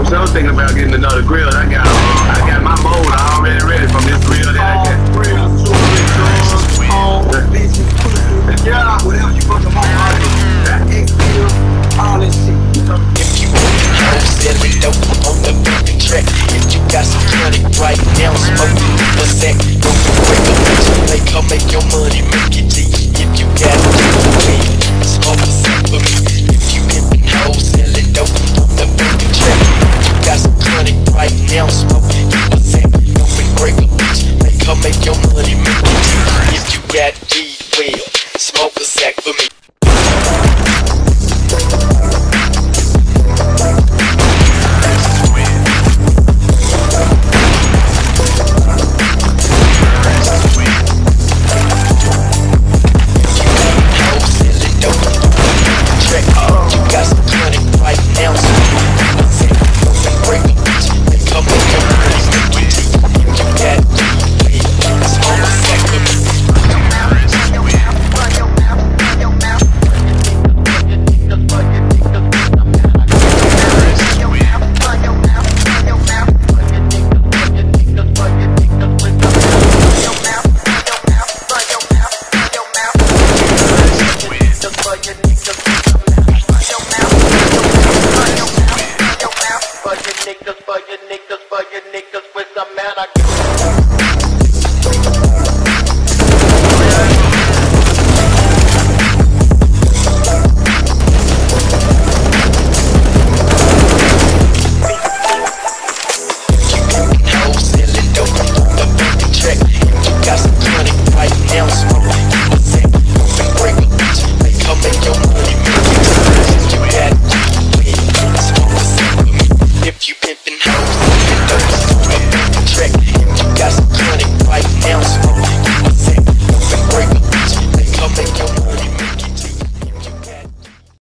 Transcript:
So I'm thinking about getting another grill. I got my mold already ready from this grill that I got. Yeah, whatever you put them on, all this shit. If you selling dope on the fucking track, if you got some money right now, smoke a sack, go for break a bitch, make your money, make it G. If you got it, smoke a sack for me. If you get hoes selling dope on the fucking track, if you got some money right now, smoke a sack, go for break a bitch, make your money, make it G. If you got weed, well, smoke a sack for me.